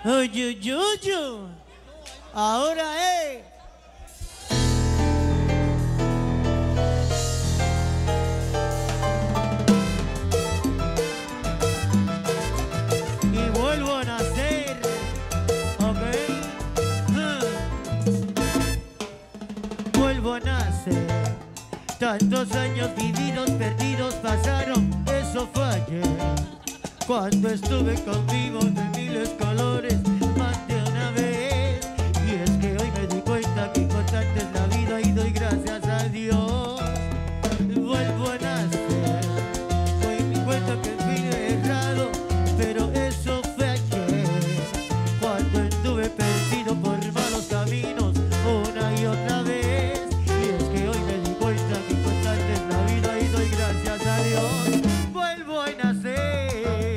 Uy, uy, uy, uy. Ahora y vuelvo a nacer, ok. Vuelvo a nacer. Tantos años vividos, perdidos pasaron, eso fue ayer. Cuando estuve contigo de miles colores, más de una vez. Y es que hoy me di cuenta que importante es la vida y doy gracias a Dios. Vuelvo a nacer. Hoy me cuenta que fui errado, pero eso fue ayer. Cuando estuve perdido por malos caminos una y otra vez. Y es que hoy me di cuenta que importante es la vida y doy gracias a Dios. Vuelvo a nacer.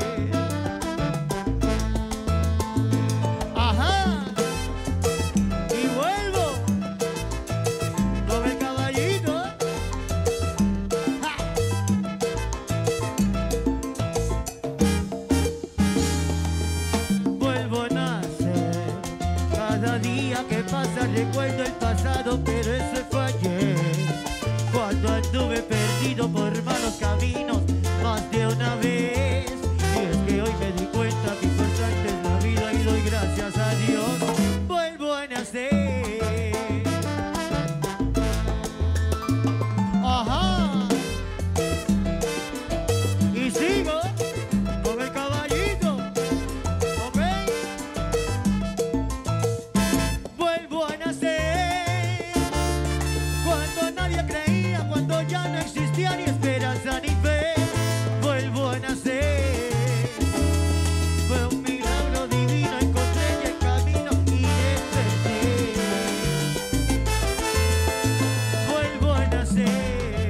Recuerdo el pasado, pero eso fue ayer. Cuando anduve perdido por malos caminos más de una vez. Y es que hoy me di cuenta que importante es la vida y doy gracias a Dios. Vuelvo a nacer. Ajá. Y sigo con el caballito. Ok. Vuelvo a nacer. Cuando nadie creía, cuando ya no existía ni esperanza ni fe. Vuelvo a nacer. Fue un milagro divino, encontré el camino y desperté. Vuelvo a nacer.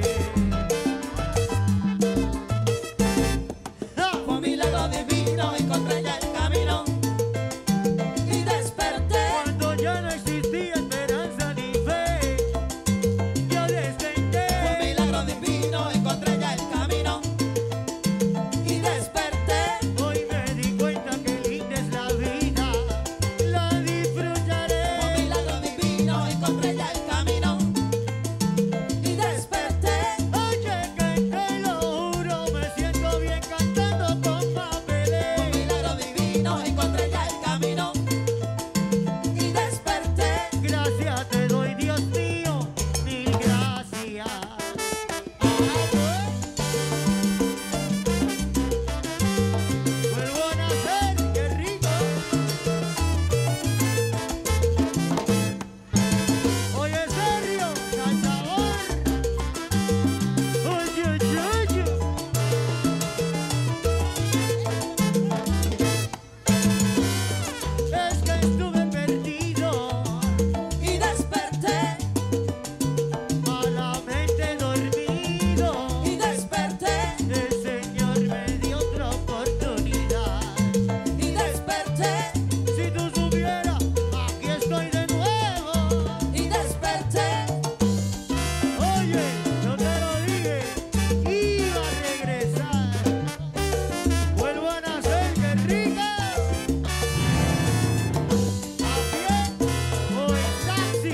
Fue un milagro divino, encontré ya el camino y desperté. Cuando ya no existía esperanza ni fe, yo desperté. Fue un milagro divino, encontré ya el camino y desperté. Hoy me di cuenta que linda es la vida, la disfrutaré. Fue un milagro divino, encontré ya el camino y desperté. Oye, que te lo juro, me siento bien cantando con papeles. Fue un milagro divino, encontré ya el camino y desperté. Gracias te doy, Dios mío, mil gracias. Vuelvo a nacer, qué rico. Oye, Sergio, al sabor. Oye, oye, oye. Es que estuve perdido, Y desperté, malamente dormido. y desperté, El Señor me dio otra oportunidad. y desperté, Si tú supieras, aquí estoy de nuevo. y desperté. Oye, yo te lo dije, iba a regresar. Vuelvo a nacer, qué rica. ¿A pie o en taxi?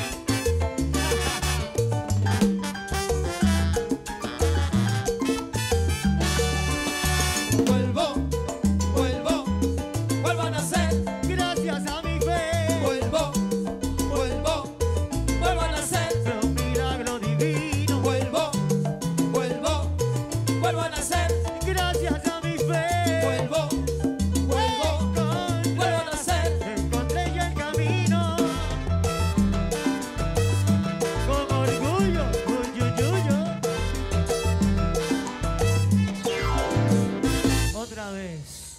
Vuelvo, vuelvo, vuelvo a nacer. Gracias a mi fe. Vuelvo, vuelvo, vuelvo a nacer. Fue un milagro divino. Vuelvo, vuelvo, vuelvo a nacer. Gracias a mi fe. Vuelvo, vuelvo, vuelvo a nacer. Encontré ya el camino. Con orgullo, uyuyuyo. Otra vez.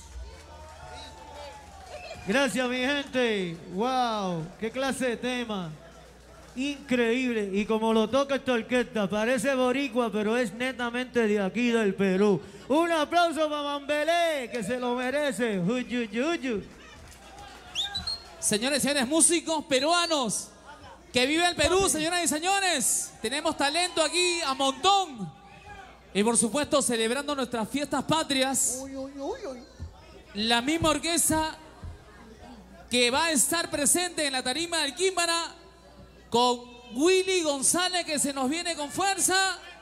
Gracias, mi gente. Wow, qué clase de tema. Increíble. Y como lo toca esta orquesta, parece boricua, pero es netamente de aquí del Perú. Un aplauso para Mambelé, que se lo merece. Uyuyuyo. Señores y señores, músicos peruanos. ¡Que viva el Perú, señoras y señores! Tenemos talento aquí a montón. Y por supuesto, celebrando nuestras fiestas patrias. La misma orquesta que va a estar presente en la tarima del Químbara con Willy González, que se nos viene con fuerza.